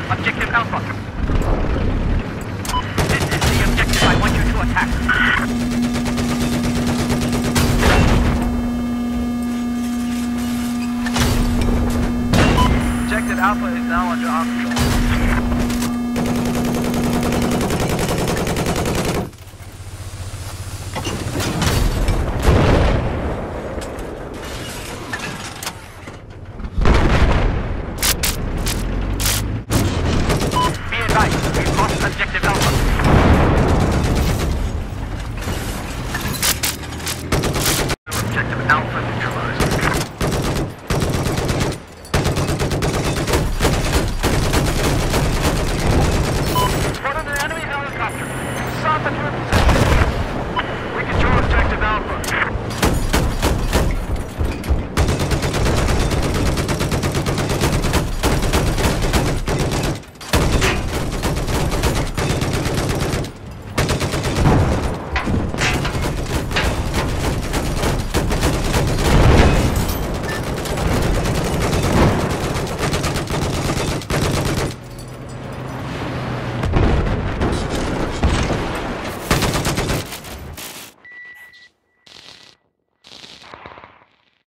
Objective Alpha. This is the objective. I want you to attack. Objective Alpha is now under our control.